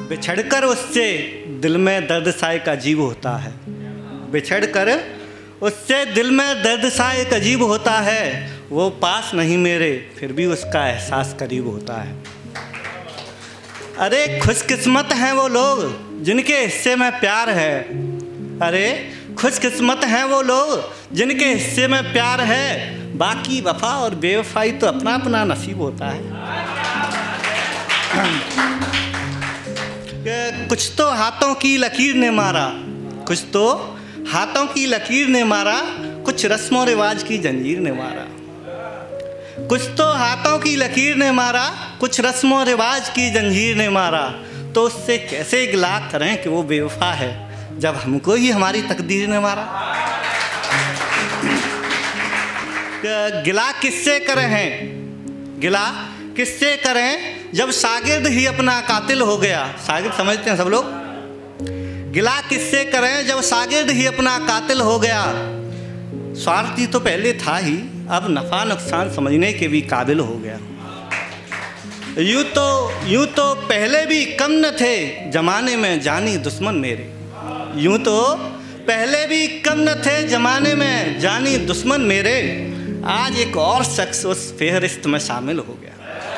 बिछड़कर उससे दिल में दर्द साए का अजीब होता है। बिछड़कर उससे दिल में दर्द साए एक अजीब होता है। वो पास नहीं मेरे फिर भी उसका एहसास करीब होता है। अरे खुशकिस्मत हैं वो लोग जिनके हिस्से में प्यार है। अरे खुशकिस्मत हैं वो लोग जिनके हिस्से में प्यार है। बाकी वफा और बेवफाई तो अपना अपना नसीब होता है। कुछ तो हाथों की लकीर ने मारा, कुछ तो हाथों की लकीर ने मारा, कुछ रस्मों रिवाज की जंजीर ने मारा। कुछ तो हाथों की लकीर ने मारा, कुछ रस्मों रिवाज की जंजीर ने मारा। तो उससे कैसे गिला करें कि वो बेवफा है जब हमको ही हमारी तकदीर ने मारा। गिला किससे करें हैं, गिला किससे करें जब शागिर्द ही अपना कातिल हो गया। शागिर्द समझते हैं सब लोग। गिला किससे करें जब शागिर्द ही अपना कातिल हो गया। स्वार्थी तो पहले था ही, अब नफ़ा नुकसान समझने के भी काबिल हो गया। यूं तो पहले भी कम न थे जमाने में जानी दुश्मन मेरे। यूं तो पहले भी कम न थे जमाने में जानी दुश्मन मेरे। आज एक और शख्स उस फेहरिस्त में शामिल हो गया।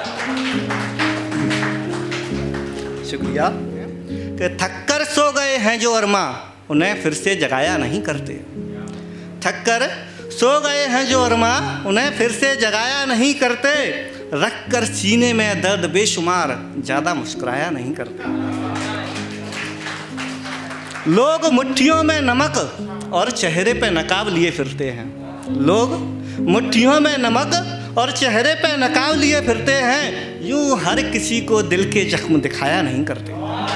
शुक्रिया। कि थककर सो गए हैं जो अरमा उन्हें फिर से जगाया नहीं करते। थककर सो गए हैं जो अरमा उन्हें फिर से जगाया नहीं करते। रख कर सीने में दर्द बेशुमार ज़्यादा मुस्कुराया नहीं करते। लोग मुट्ठियों में नमक और चेहरे पे नकाब लिए फिरते हैं। लोग मुट्ठियों में नमक और चेहरे पे नकाब लिए फिरते हैं। यूं हर किसी को दिल के जख्म दिखाया नहीं करते।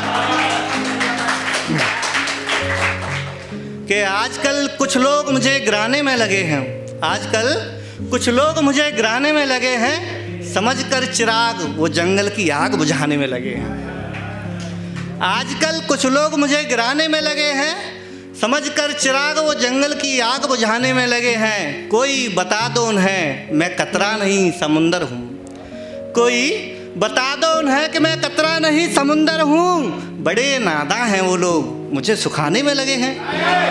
कि आजकल कुछ लोग मुझे गिराने में लगे हैं। आजकल कुछ लोग मुझे गिराने में लगे हैं। समझकर चिराग वो जंगल की आग बुझाने में लगे हैं। आजकल कुछ लोग मुझे गिराने में लगे हैं। समझकर चिराग वो जंगल की आग बुझाने में लगे हैं। कोई बता दो उन्हें मैं कतरा नहीं समुंदर हूँ। कोई बता दो उन्हें कि मैं कतरा नहीं समुंदर हूँ। बड़े नादा हैं वो लोग मुझे सुखाने में लगे हैं।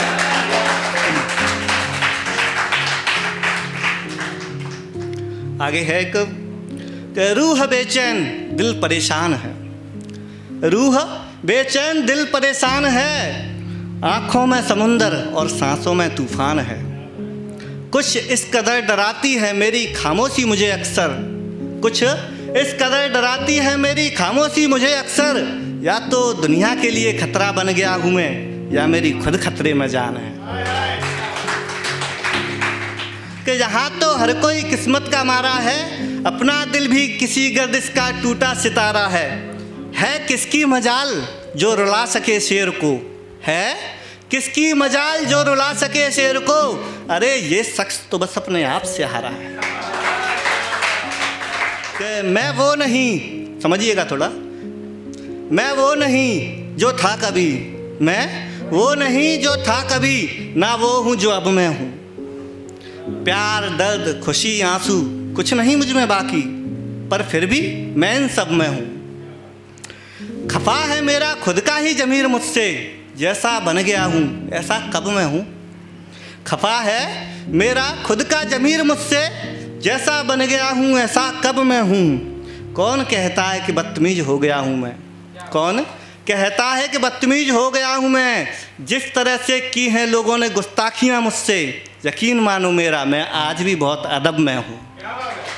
आगे है कि रूह बेचैन दिल परेशान है। रूह बेचैन दिल परेशान है। आँखों में समुंदर और सांसों में तूफान है। कुछ इस कदर डराती है मेरी खामोशी मुझे अक्सर। कुछ इस कदर डराती है मेरी खामोशी मुझे अक्सर। या तो दुनिया के लिए खतरा बन गया हूँ मैं या मेरी खुद खतरे में जान है। कि यहाँ तो हर कोई किस्मत का मारा है। अपना दिल भी किसी गर्दिश का टूटा सितारा है किसकी मजाल जो रुला सके शेर को। है किसकी मजाल जो रुला सके शेर को। अरे ये शख्स तो बस अपने आप से हारा है। कि मैं वो नहीं, समझिएगा थोड़ा, मैं वो नहीं जो था कभी। मैं वो नहीं जो था कभी ना वो हूँ जो अब मैं हूँ। प्यार दर्द खुशी आंसू कुछ नहीं मुझ में बाकी, पर फिर भी मैं इन सब में हूँ। खफा है मेरा खुद का ही ज़मीर मुझसे, जैसा बन गया हूँ ऐसा कब मैं हूँ। खफा है मेरा खुद का ज़मीर मुझसे, जैसा बन गया हूँ ऐसा कब मैं हूँ। कौन कहता है कि बदतमीज हो गया हूँ मैं। कौन कहता है कि बदतमीज हो गया हूँ मैं। जिस तरह से की हैं लोगों ने गुस्ताखियाँ मुझसे, यकीन मानो मेरा मैं आज भी बहुत अदब में हूँ।